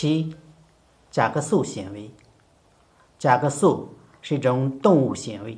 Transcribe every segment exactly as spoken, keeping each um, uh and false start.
七、甲壳素纤维。甲壳素是一种动物纤维，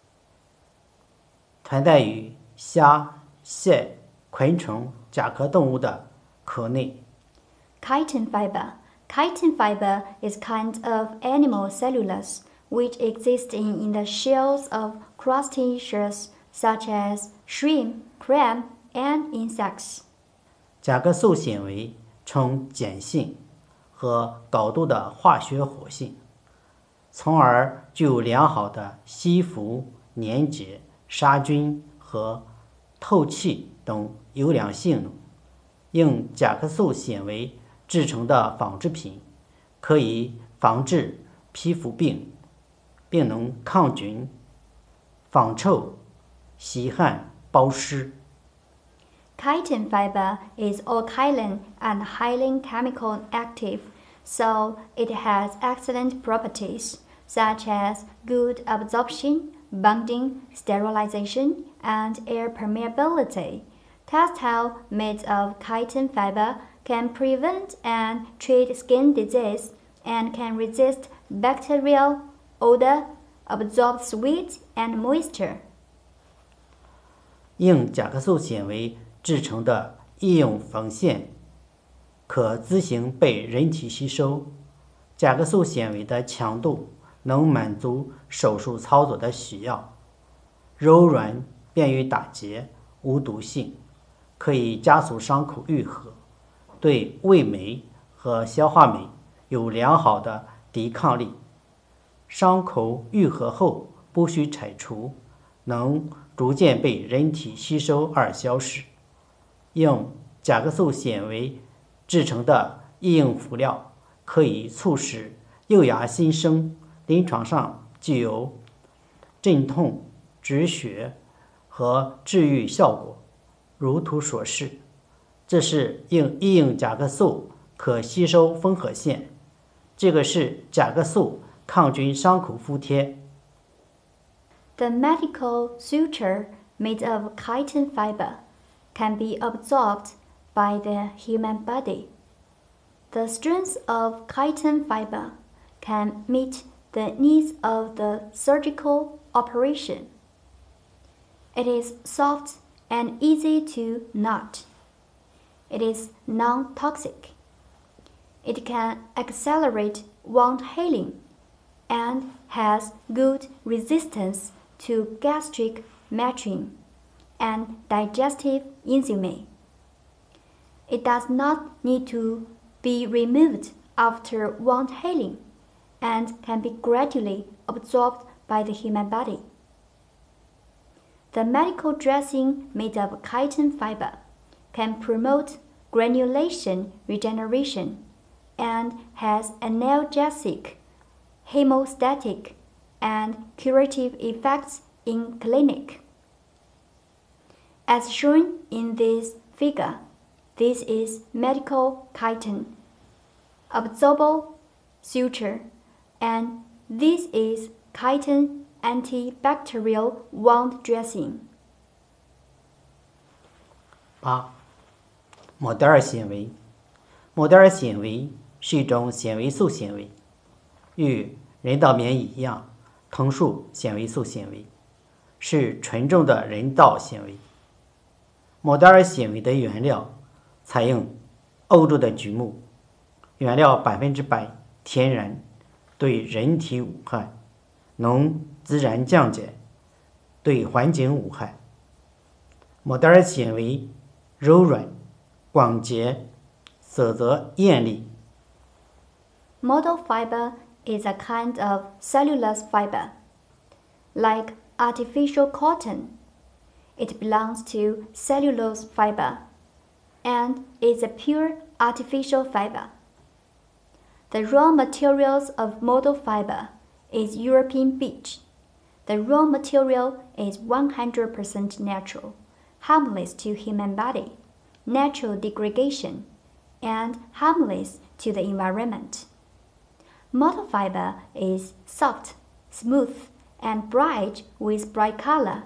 存在于虾、蟹、昆虫、甲壳动物的壳内。 Chitin fiber. Chitin fiber is kind of animal cellulose which exists in, in the shells of crustaceans such as shrimp, crab, and insects. 甲壳素纤维呈碱性和高度的化学活性，从而具有良好的吸附、粘结、杀菌和透气等优良性能。用甲壳素纤维制成的纺织品可以防治皮肤病，并能抗菌、防臭、吸汗、保湿。 Chitin fiber is alkaline and highly chemical active, so it has excellent properties such as good absorption, bonding, sterilization, and air permeability. Textile made of chitin fiber can prevent and treat skin disease and can resist bacterial odor, absorb sweat and moisture. 用甲壳素纤维制成的医用缝线可自行被人体吸收。甲壳素纤维的强度能满足手术操作的需要，柔软，便于打结，无毒性，可以加速伤口愈合，对胃酶和消化酶有良好的抵抗力。伤口愈合后不需拆除，能逐渐被人体吸收而消失。用甲壳素纤维制成的医用辅料可以促使幼芽新生，临床上具有镇痛、止血和治愈效果，如图所示。这是用医用甲壳素可吸收缝合线，这个是甲壳素抗菌伤口敷贴。 The medical suture made of chitin fiber can be absorbed by the human body. The strength of chitin fiber can meet the needs of the surgical operation. It is soft and easy to knot. It is non-toxic. It can accelerate wound healing and has good resistance to gastric metrin and digestive enzyme. It does not need to be removed after wound healing and can be gradually absorbed by the human body. The medical dressing made of chitin fiber can promote granulation regeneration and has analgesic, hemostatic, and curative effects in clinic. As shown in this figure, this is medical chitin, absorbable suture, and this is chitin antibacterial wound dressing. 八、莫德尔纤维。莫德尔纤维是一种纤维素纤维，与人造棉一样，藤树纤维素纤维是纯正的人造纤维。莫德尔纤维的原料采用欧洲的榉木，原料百分之百天然，对人体无害，能自然降解，对环境无害。莫德尔纤维柔软、广洁，色泽艳丽。 Modal fiber is a kind of cellulose fiber. Like artificial cotton, it belongs to cellulose fiber and is a pure artificial fiber. The raw materials of modal fiber is European beech. The raw material is one hundred percent natural, harmless to human body, natural degradation, and harmless to the environment. Modal fiber is soft, smooth, and bright with bright color.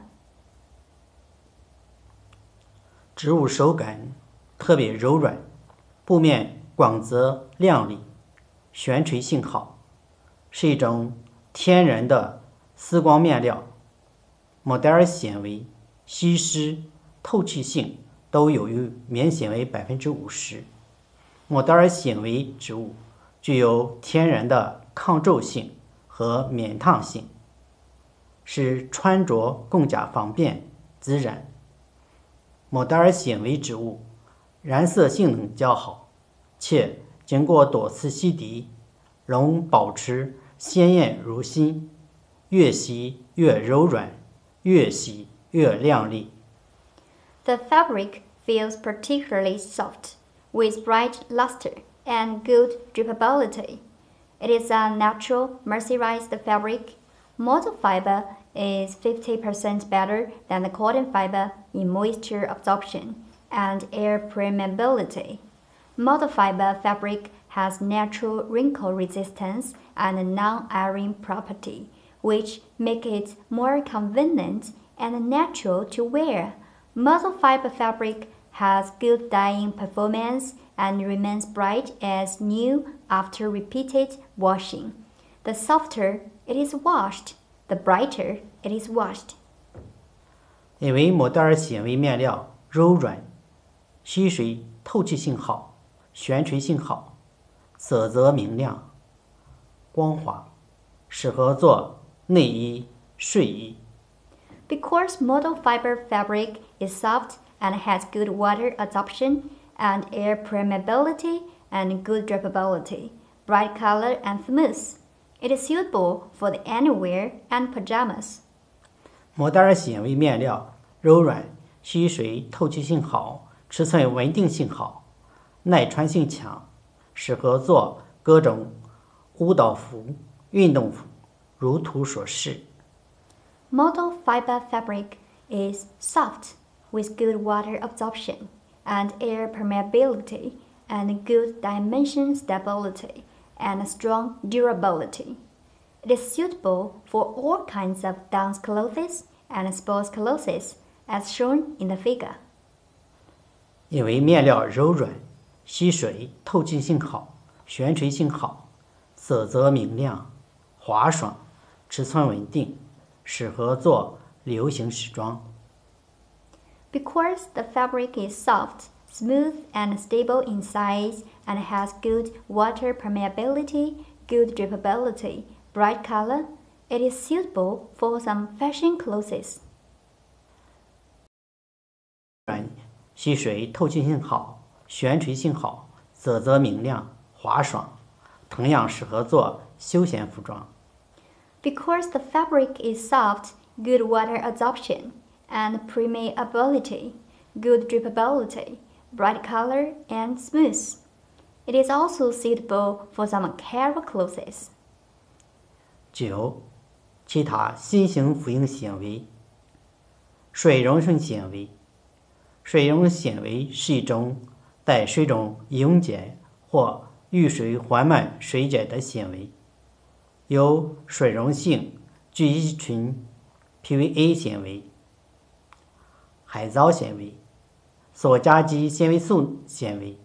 植物手感特别柔软，布面广泽亮丽， 旋垂性好，是一种天然的丝光面料。莫代尔纤维吸湿、透气性都优于棉纤维百分之五十。莫代尔纤维织物具有天然的抗皱性和免烫性，使穿着更加方便自然。莫代尔纤维织物染色性能较好，且经过多次洗涤，仍保持鲜艳如新，越洗越柔软，越洗越亮丽。 The fabric feels particularly soft, with bright luster and good drippability. It is a natural mercerized fabric. Modal fiber is fifty percent better than the cotton fiber in moisture absorption and air permeability. Modal fiber fabric has natural wrinkle resistance and non-iron property, which make it more convenient and natural to wear. Modal fiber fabric has good dyeing performance and remains bright as new after repeated washing. The softer it is washed, the brighter it is washed. 因为莫代尔纤维面料柔软、吸水、透气性好、旋垂性好，色泽明亮、光滑，适合做内衣、睡衣。 Because modal fiber fabric is soft and has good water absorption and air permeability and good drippability, bright color and smooth. It is suitable for the underwear and pajamas. 莫代尔纤维面料柔软、吸水、透气性好，尺寸稳定性好，耐穿性强，适合做各种舞蹈服、运动服，如图所示。 Modal fiber fabric is soft with good water absorption and air permeability and good dimension stability and strong durability. It is suitable for all kinds of dance clothes and sports clothes, as shown in the figure. 因为面料柔软、吸水、透气性好、旋垂性好，色泽明亮、滑爽，尺寸稳定，适合做流行时装。 Because the fabric is soft, smooth, and stable in size and has good water permeability, good drippability, bright color, it is suitable for some fashion clothes. 软、吸水、透气性好、旋垂性好，色泽明亮、滑爽，同样适合做休闲服装。 Because the fabric is soft, good water absorption, and permeability, good drippability, bright color, and smooth. It is also suitable for some casual clothes. 九、其他新型复应纤维。水溶性纤维。水溶纤维是一种在水中溶解或遇水缓慢水解的纤维，有水溶性聚乙醇 P V A 纤维、海藻纤维、塑甲基纤维素纤维。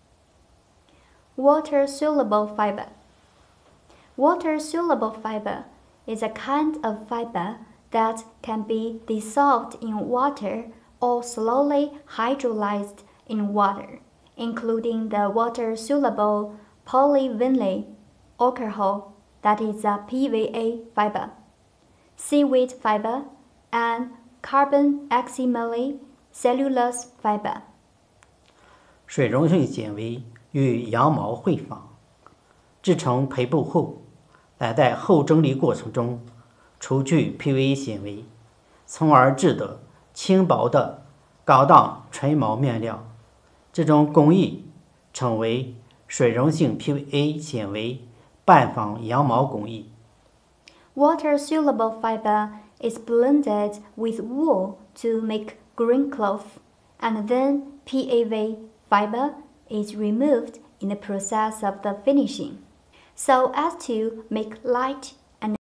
Water-soluble fiber. Water-soluble fiber is a kind of fiber that can be dissolved in water or slowly hydrolyzed in water, including the water-soluble polyvinyl alcohol, that is a P V A fiber, seaweed fiber, and carboxymelly cellulose fiber. 水溶性纤维与羊毛汇仿，制成胚布后，再在后整理过程中除去 P V A 纤维，从而制得轻薄的高档纯毛面料。这种工艺称为水溶性 P V A 纤维半仿羊毛工艺。 Water-soluble fiber is blended with wool to make green cloth, and then P A V fiber is removed in the process of the finishing, so as to make light and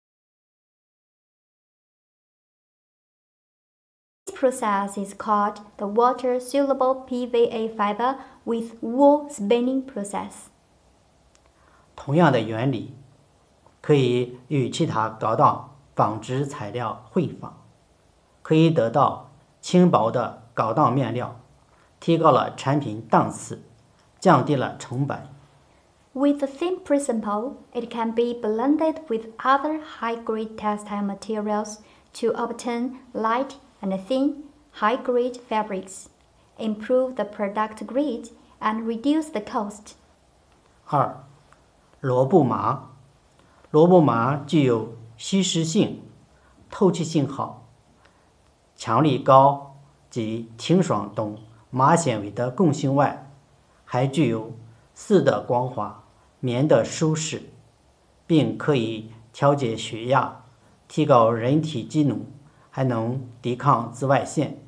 this process is called the water-soluble P V A fiber with wool spinning process. 同样的原理，可以与其他高档纺织材料混纺，可以得到轻薄的高档面料，提高了产品档次，降低了成本。 With the same principle, it can be blended with other high-grade textile materials to obtain light and thin, high-grade fabrics, improve the product grade, and reduce the cost. 二、罗布麻。罗布麻具有吸湿性、透气性好、强力高及清爽等麻纤维的共性外，还具有丝的光滑、棉的舒适，并可以调节血压、提高人体机能，还能抵抗紫外线。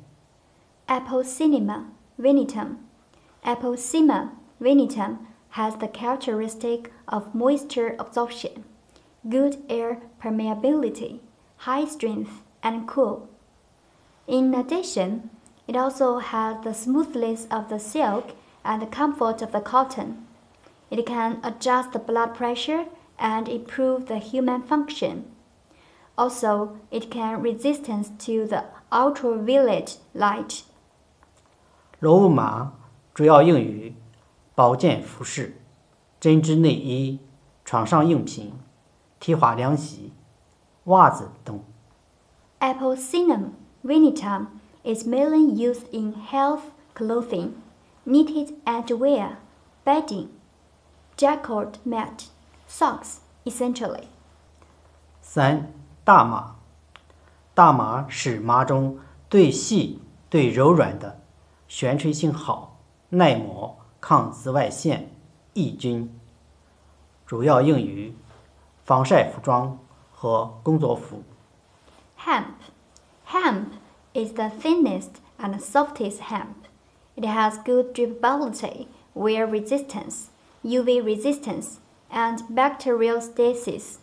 Apocyma venetum. Apocyma venetum has the characteristic of moisture absorption, good air permeability, high strength, and cool. In addition, it also has the smoothness of the silk and the comfort of the cotton. It can adjust the blood pressure and improve the human function. Also, it can resistance to the ultraviolet light. 罗布麻主要用于保健服饰、针织内衣、床上用品、提花凉席、袜子等。 Apocyma venetum is mainly used in health clothing, knitted underwear, bedding, jacquard mat, socks, essentially. 三、大麻。大麻是麻中对细对柔软的，旋吹性好，耐磨，抗紫外线，抑菌，主要用于防晒服装和工作服。 Hemp. Hemp is the thinnest and softest hemp. It has good durability, wear resistance, U V resistance, and bacterial stasis.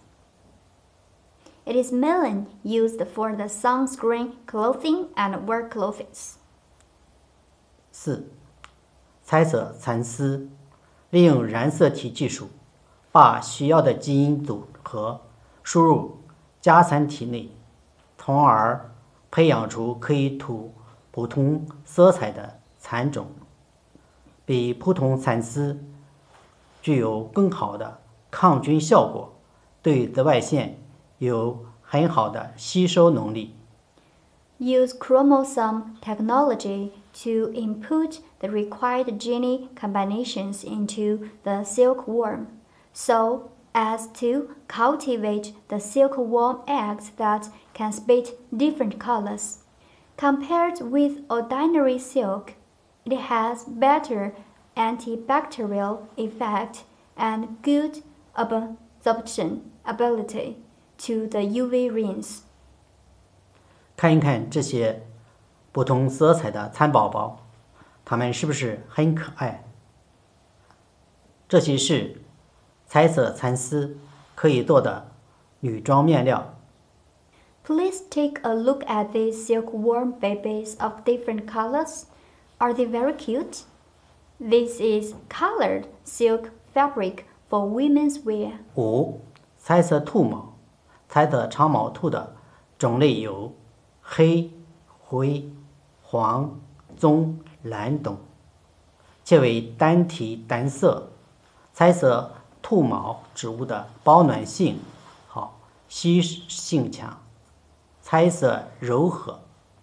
It is mainly used for the sunscreen clothing and work clothes. 四、彩色蚕丝，利用染色体技术，把需要的基因组合输入家蚕体内，从而培养出可以涂不同色彩的蚕种，比普通蚕丝具有更好的抗菌效果，对紫外线有很好的吸收能力。 Use chromosome technology to input the required gene combinations into the silkworm, so as to cultivate the silkworm eggs that can spit different colors. Compared with ordinary silk, it has better antibacterial effect and good absorption ability to the U V rays. 看一看这些不同色彩的蚕宝宝，它们是不是很可爱？这些是彩色蚕丝可以做的女装面料。 Please take a look at these silkworm babies of different colors. Are they very cute? This is colored silk fabric for women's wear. 五、彩色兔毛。彩色长毛兔的种类有黑、灰、黄、棕、蓝等，且为单体单色。彩色兔毛植物的保暖性好，吸湿性强，彩色柔和，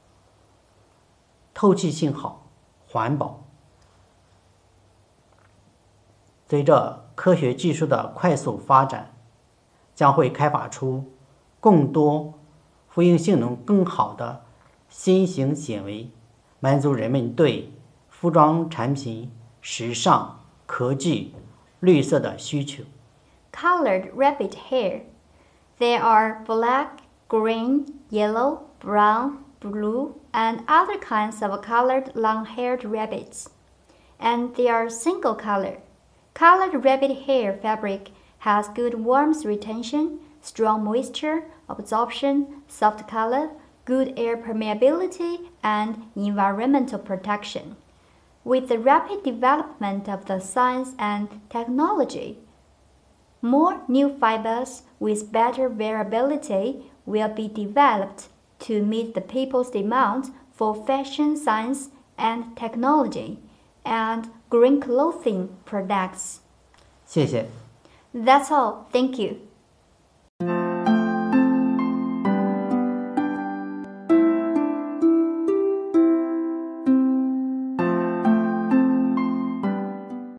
透气性好，环保。随着科学技术的快速发展，将会开发出更多复应性能更好的新型纤维，满足人们对服装产品时尚、科技、绿色的需求。 Colored rabbit hair. There are black, green, yellow, brown, blue, and other kinds of colored long-haired rabbits. And they are single color. Colored rabbit hair fabric has good warmth retention, strong moisture absorption, soft color, good air permeability, and environmental protection. With the rapid development of the science and technology, More new fibers with better variability will be developed to meet the people's demand for fashion science and technology and green clothing products. 谢谢。 That's all. Thank you.